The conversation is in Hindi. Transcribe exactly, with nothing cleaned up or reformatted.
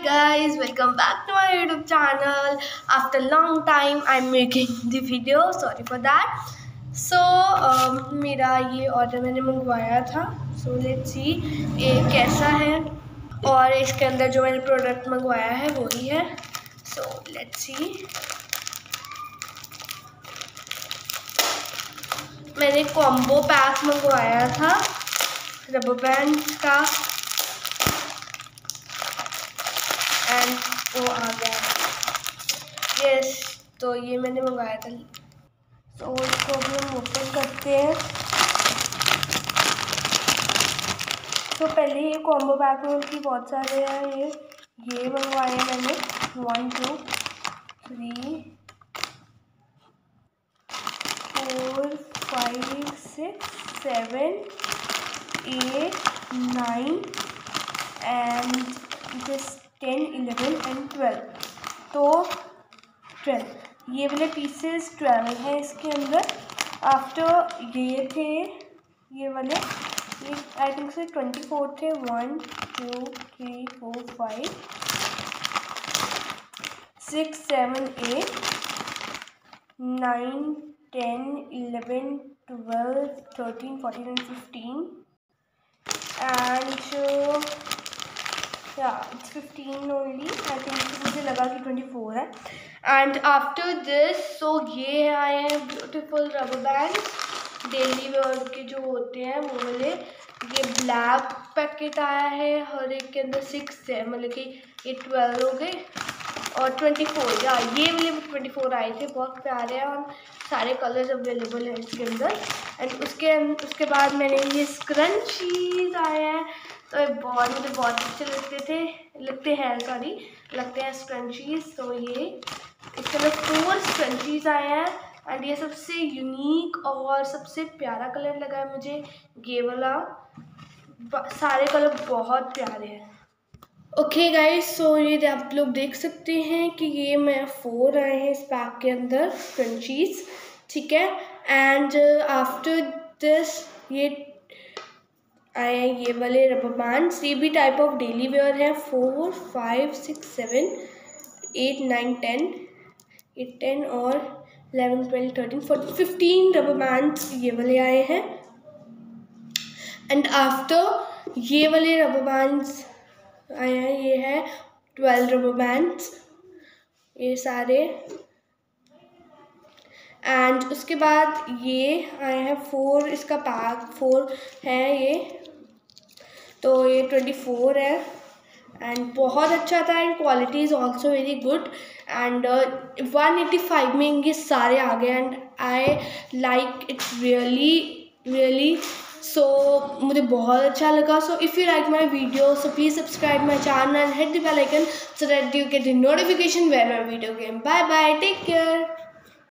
guys, welcome back to my YouTube channel. After long time I'm making the video, sorry for that. So um, मेरा ये ऑर्डर मैंने मंगवाया था. So let's see ये कैसा है और इसके अंदर जो मैंने प्रोडक्ट मंगवाया है वही है. So let's see. मैंने कॉम्बो पैक मंगवाया था रबर बैंड का एंड वो आ गया. यस, तो ये मैंने मंगाया था. तो इसको भी हम ओपन करते हैं. तो पहले ये कॉम्बो पैक में उनकी बहुत सारे हैं. ये ये मंगवाए मैंने one two three four five six seven eight nine and this ten eleven and twelve. तो ट्वेल्व ये वाले पीसेस ट्वेल्व हैं इसके अंदर. आफ्टर ये थे ये वाले, ये आई थिंक से ट्वेंटी फोर थे. One two three four five six seven eight nine ten eleven twelve thirteen fourteen and fifteen and या it's fifteen only. I think मुझे लगा कि ट्वेंटी फोर है. एंड आफ्टर दिस सो ये आए हैं beautiful rubber band daily wear के जो होते हैं वो वाले. ये ब्लैक पैकेट आया है, हर एक के अंदर सिक्स है, मतलब कि ये ट्वेल्व हो गए और ट्वेंटी फोर. या ये वाले ट्वेंटी फोर आए थे. बहुत प्यारे हैं और सारे कलर्स अवेलेबल हैं इसके अंदर. एंड उसके उसके बाद मैंने ये स्क्रंचीज आए हैं. तो बहुत मुझे बहुत अच्छे लगते थे लगते हैं सॉरी लगते हैं स्क्रंचीज. तो ये इसके अंदर फोर स्क्रंचीज आए हैं एंड ये सबसे यूनिक और सबसे प्यारा कलर लगा है मुझे ये वाला. सारे कलर बहुत प्यारे हैं. ओके गाइस, सो ये आप लोग देख सकते हैं कि ये मैं फोर आए हैं इस पैक के अंदर स्क्रंचीज. ठीक है. एंड आफ्टर दिस ये आए हैं ये वाले रबर बैंड्स. ये भी टाइप ऑफ डेली वेयर है. Four five six seven eight nine ten ये टेन और eleven twelve thirteen fourteen fifteen rubber bands ये वाले आए हैं. एंड आफ्टर ये वाले रबर बैंड्स आए हैं. ये है ट्वेल्व रबर बैंड्स ये सारे. एंड उसके बाद ये आए हैं फोर, इसका पैक फोर है ये. तो ये ट्वेंटी फोर है एंड बहुत अच्छा था and quality is also very good. And one eighty five में ये सारे आ गए and I like it's really really. So मुझे बहुत अच्छा लगा. So if you like my video so please subscribe my channel and hit the bell icon so that you get the notification when my video came. Bye bye, take care.